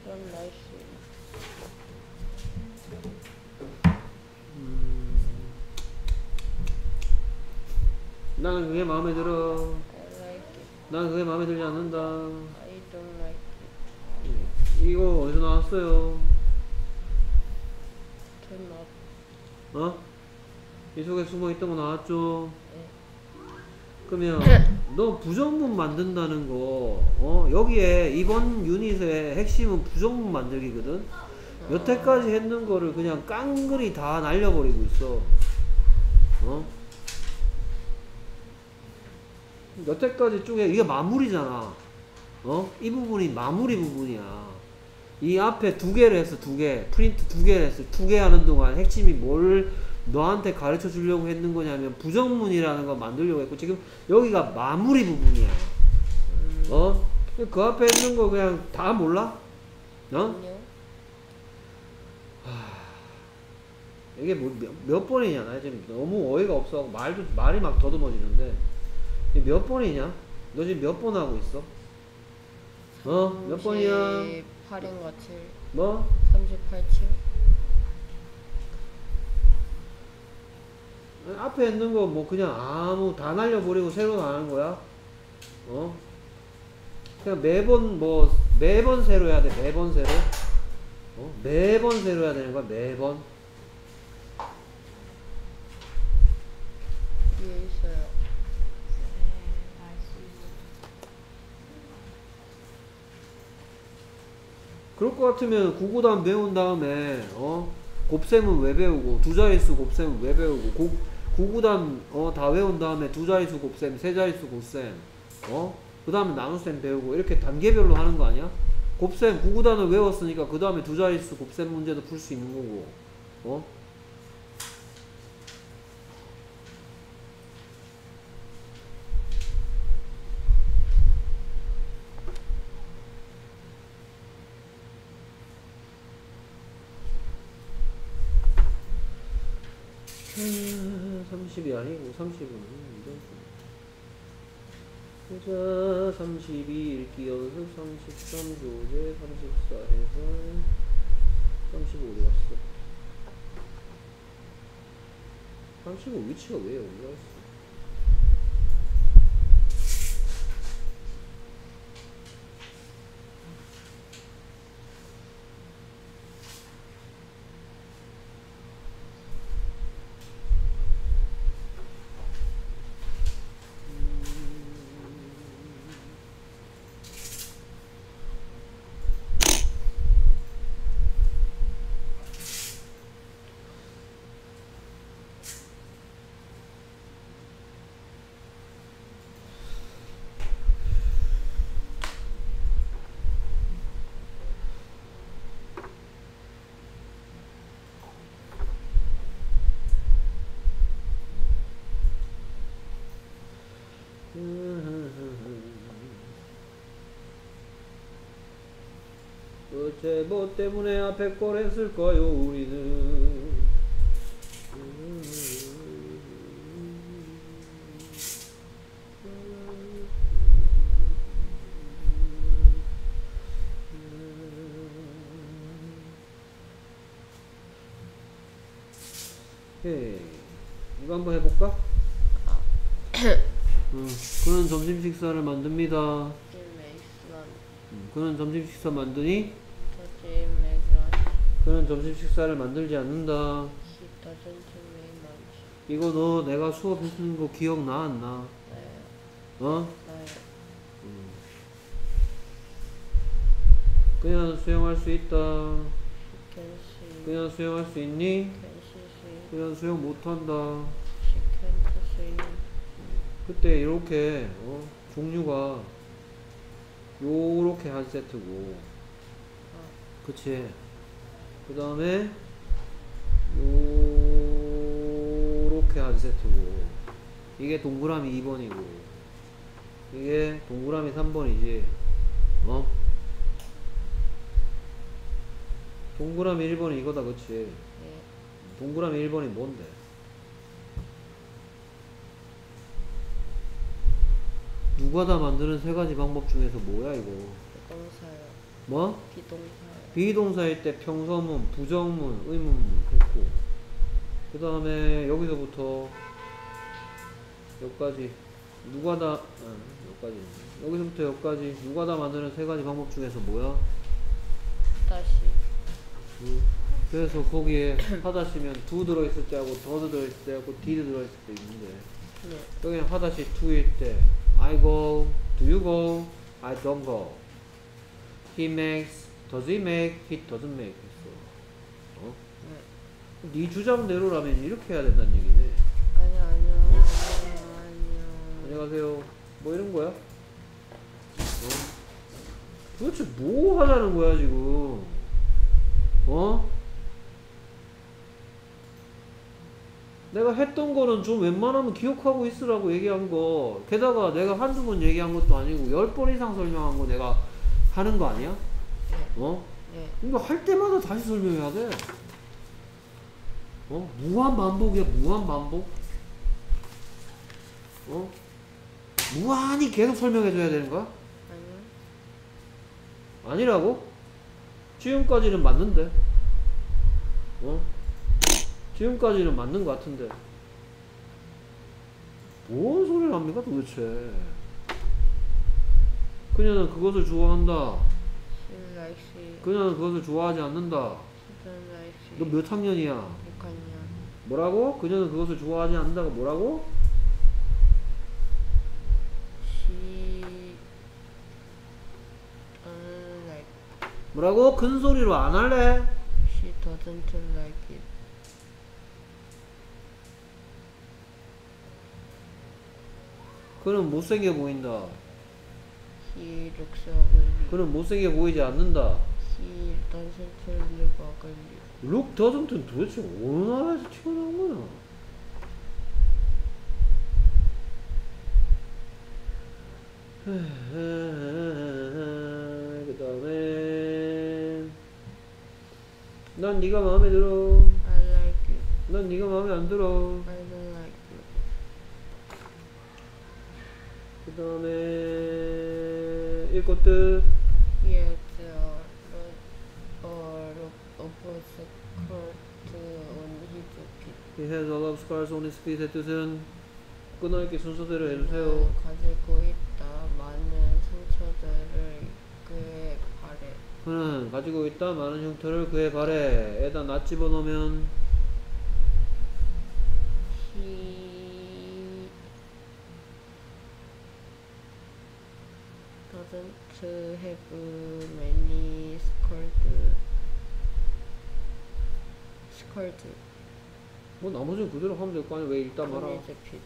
don't like it. 나는 그게 마음에 들어. I like it. 나는 그게 마음에 들지 않는다. I don't like it. 이거 어디서 나왔어요? Turn up. 어? 이 속에 숨어있던 거 나왔죠? 네. 그러면 너 부정문 만든다는 거 여기에 이번 유닛의 핵심은 부정문 만들기거든. 여태까지 했는 거를 그냥 깡그리 다 날려버리고 있어. 여태까지 쪽에 이게 마무리잖아. 이 부분이 마무리 부분이야. 이 앞에 두 개를 했어. 프린트 두 개를 했어. 두 개 하는 동안 핵심이 뭘 너한테 가르쳐 주려고 했는 거냐면 부정문이라는 거 만들려고 했고, 지금 여기가 마무리 부분이야. 그 앞에 있는 거 그냥 다 몰라? 아니요. 이게 뭐 몇 번이냐? 나 지금 너무 어이가 없어하고 말이 막 더듬어지는데, 이게 몇 번이냐? 너 지금 몇 번 하고 있어? 몇 번이야? 38인가 7. 뭐? 38, 7. 앞에 있는 거 뭐 그냥 아무 다 날려버리고 새로 하는 거야? 그냥 매번 새로 해야 돼. 매번 새로. 매번 새로 해야 되는 거야. 매번. 위에 있어요. 그럴 것 같으면 구구단 배운 다음에 곱셈은 왜 배우고, 두 자릿수 곱셈은 왜 배우고, 구구단 다 외운 다음에 두 자릿수 곱셈, 세 자릿수 곱셈, 그 다음에 나눗셈 배우고, 이렇게 단계별로 하는 거 아니야? 곱셈 구구단을 외웠으니까 그 다음에 두 자릿수 곱셈 문제도 풀 수 있는 거고. 자, 30이 아니고 30은 보자. 32 읽기 연습, 33 교재, 34 해설, 35 어디 갔어? 35 위치가 왜 여기가 있어? 도대체 뭐 때문에 앞에 걸 했을까요 우리는. 오케이. 이거 한번 해볼까? 그는 점심 식사를 만듭니다. 그는 점심 식사 만드니? 그는 점심 식사를 만들지 않는다. 이거 너 내가 수업했는 거 기억나 안 나? 네. 그냥 수영할 수 있다. 그냥 수영할 수 있니? 그냥 수영 못한다. 그때 이렇게 종류가 요렇게 한 세트고, 그치? 그 다음에 요렇게 한 세트고, 이게 동그라미 2번이고 이게 동그라미 3번이지. 동그라미 1번이 이거다, 그치? 네. 동그라미 1번이 뭔데? 누가 다 만드는 세 가지 방법 중에서 뭐야 이거? 비동사요. 뭐? 비동사요. 비동사일 때 평서문, 부정문, 의문문 했고 그 다음에 여기서부터 여기까지 누가다 여기까지 여기서부터 여기까지 누가다 만드는 세 가지 방법 중에서 뭐야? 다시. 그래서 거기에 하다시면 do 들어있을 때하고 does 들어있을 때하고 did 들어있을 때 있는데 네. 여기는 하다시 to일 때 I go, do you go, I don't go he makes, does he make, he doesn't make 했어. 어? 네. 네 주장대로라면 이렇게 해야 된다는 얘기네. 아니요. 안녕하세요. 뭐 이런 거야? 도대체 뭐 하자는 거야 지금? 내가 했던 거는 좀 웬만하면 기억하고 있으라고 얘기한 거. 게다가 내가 한두 번 얘기한 것도 아니고 10번 이상 설명한 거 내가 하는 거 아니야? 네. 네. 이거 할 때마다 다시 설명해야 돼. 무한 반복이야, 무한 반복. 무한히 계속 설명해줘야 되는 거야? 아니요. 아니라고? 지금까지는 맞는데. 지금까지는 맞는 것 같은데. 뭔 소리를 합니까 도대체? 그녀는 그것을 좋아한다. She likes it. 그녀는 그것을 좋아하지 않는다. She don't like it. 너 몇 학년이야? 6학년. 뭐라고? 그녀는 그것을 좋아하지 않는다가 뭐라고? She don't like. 뭐라고? 큰 소리로 안 할래? She doesn't like it. 그는 못생겨 보인다. He looks ugly. 그는 못생겨 보이지 않는다. He doesn't look ugly. 룩 더듬튼 도대체 어느 나라에서 튀어나온 거야? 그 다음에 난 네가 마음에 들어. I like you. 난 네가 마음에 안 들어. I don't like you. 그 다음에 읽고 뜻. He has a skirt on his feet. He has a lot of scars on his feet의 뜻은 끊어읽기 순서대로 그는 해주세요. 가지고 있다 많은 상처들을 그의 발에. 그는 가지고 있다 많은 흉터를 그의 발에에다 낫 집어넣으면 He doesn't have many scars. 뭐 나머지는 그대로 하면 될 거 아니야. 왜 읽다 말아. on his feet.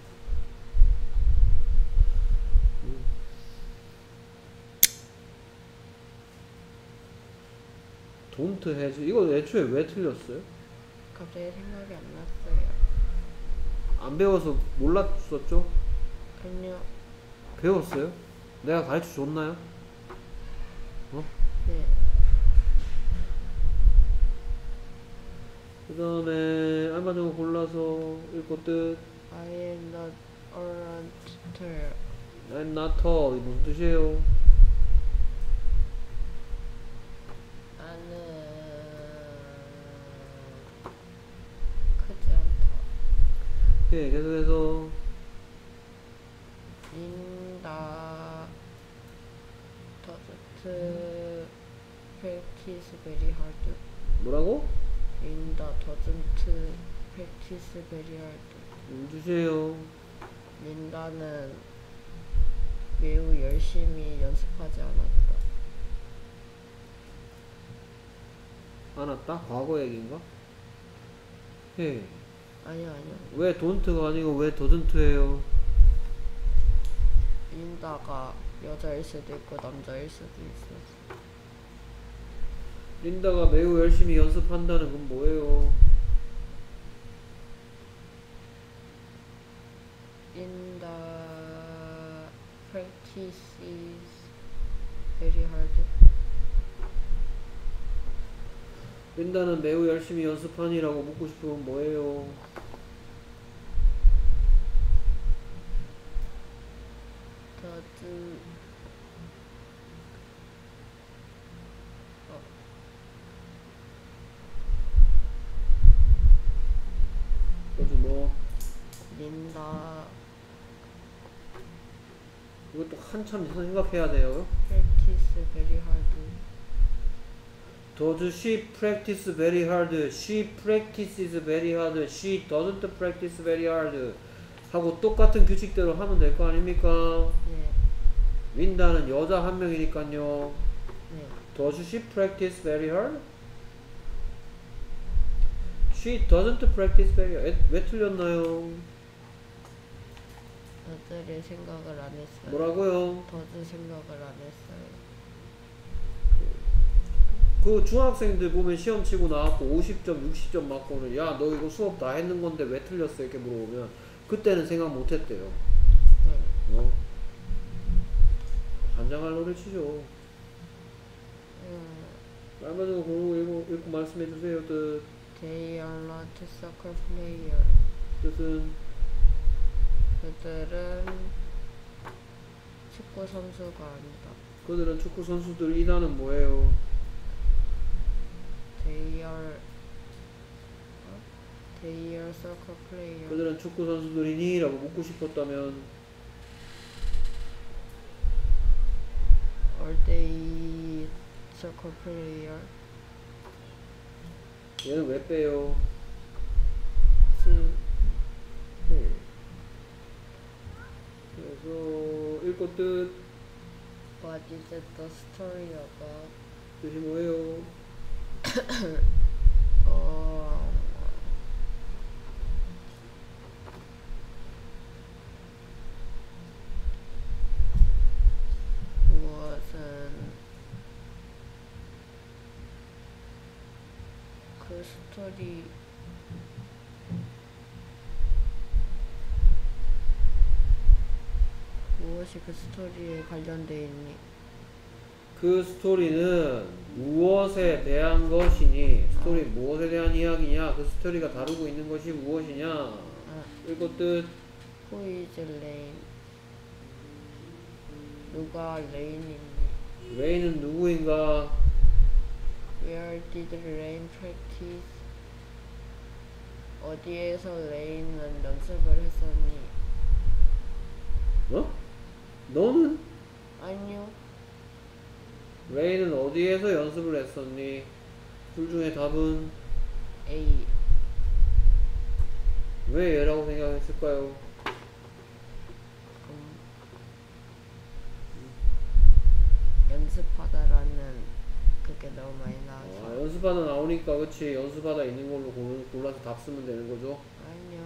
Don't has 이거 애초에 왜 틀렸어요? 갑자기 생각이 안 났어요. 안 배워서 몰랐었죠? 아니요. 배웠어요? 내가 가르쳐 줬나요? 네. 그 다음에 알맞은 거 골라서 읽고 뜻. I am not around tall. I'm not tall. 이게 무슨 뜻이에요? 나는 크지 않다. 오케이, 계속해서 Linda doesn't practice very hard. 뭐라고? Linda doesn't practice very hard. 무슨 뜻이에요? 린다는 매우 열심히 연습하지 않았다. 안 왔다? 과거 얘기인가? 예. 아니요. 왜 don't가 아니고 왜 doesn't예요? 린다가 여자일 수도 있고 남자일 수도 있어. 린다가 매우 열심히 연습한다는 건 뭐예요? Linda practices very hard. 린다는 매우 열심히 연습하니라고 묻고 싶으면 뭐예요? Does 한참 생각해야 돼요. practice very hard. Does she practice very hard? She practices very hard. She doesn't practice very hard. 하고 똑같은 규칙대로 하면 될 거 아닙니까? 네. 윈다는 여자 한 명이니까요. 네. Does she practice very hard? She doesn't practice very hard. 왜 틀렸나요? 더즈를 생각을 안 했어요. 뭐라고요? 더즈 생각을 안 했어요. 그 중학생들 보면 시험 치고 나왔고 50점, 60점 맞고는 야, 너 이거 수업 다 했는 건데 왜 틀렸어? 이렇게 물어보면 그때는 생각 못 했대요. 네. 반장할 노래 치죠. 빨간거 고르고 읽고 말씀해 주세요. 뜻. They are not soccer player. 뜻은 그들은 축구 선수가 아니다. 그들은 축구 선수들. 이단은 뭐예요? They are soccer player. 그들은 축구 선수들이니? 라고 묻고 싶었다면 Are they soccer player? 얘는 왜 빼요? 그래서 읽고 뜻. What is the story about? 뜻이 뭐예요? 무엇은 그 스토리 무엇이 그 스토리에 관련돼 있니? 그 스토리는 무엇에 대한 것이니? 스토리 무엇에 대한 이야기냐? 그 스토리가 다루고 있는 것이 무엇이냐? 읽고 뜻. Who is Rain? 누가 레인이니? 레인은 누구인가? Where did Rain practice? 어디에서 레인은 연습을 했었니? 어? 너는? 아니요. 레인은 어디에서 연습을 했었니? 둘 중에 답은 A. 왜 얘라고 생각했을까요? 연습하다라는 그게 너무 많이 나와서. 연습하다 나오니까 그치. 연습하다 있는 걸로 골라서 답 쓰면 되는 거죠. 아니요.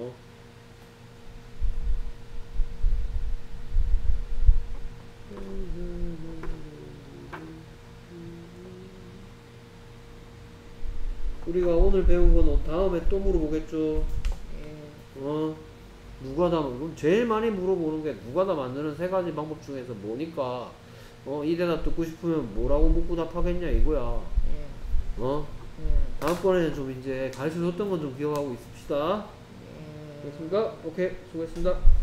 우리가 오늘 배운 건 다음에 또 물어보겠죠. 예. 누가 다, 그럼 제일 많이 물어보는 게 누가 다 만드는 세 가지 방법 중에서 뭐니까, 이 대답 듣고 싶으면 뭐라고 묻고 답하겠냐 이거야. 예. 예. 다음번에는 좀 이제 가르쳐 줬던 건 좀 기억하고 있읍시다. 예. 됐습니까? 오케이, 수고했습니다.